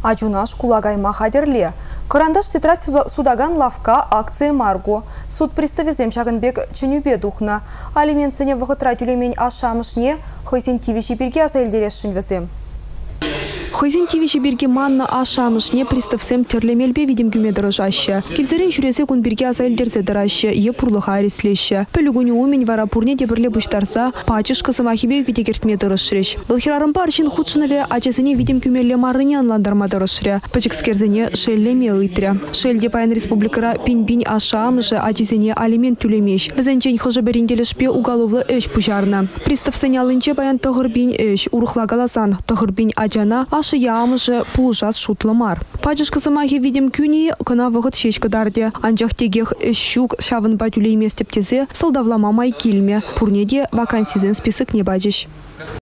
Ачунаш кулагайма хадерле. Карандаш тетрадь судаган лавка акция Марго. Суд приставизем шагынбек чынюбе духна. Алиментсене вғытра тюлемень ашамышне, хойсен тивиши бирге азайлдерешшін візем. Хойзен тивиши бирге манна ашамышне приставсем терлемелбе видим гюме дырыжаще. Килзерен жүресе кун бирге азайлдерзе дыраще, е пурлыха ареслеще. Пөлігуні умен вара пурне дебірле бұштарса, пачышқы сымахибе үгіде кертме дырышреш. Былхирарын баршын худшыныве ачесіне видим гюмелле марыне анландарма дырышре. Пачықскерзене шеллеме ыйтря. Шелде паян республикара пин-бин ашамышы ачесіне алимент тюлемеш. Візенчен хыжы беренделешпе уголовлы өш пужарна. Приставсене алынче баян тығырбин өш, урухлагаласан, тығырбин ачана, ашы яамышы пулжас шутлымар. Пачышқы сымахи видим күні кына вғыт шешкі дарде. Анжақ тегех щук шавын батюлеймес тептезе сылдавлама май келме. Пурнеде вакансизен список не бачыш.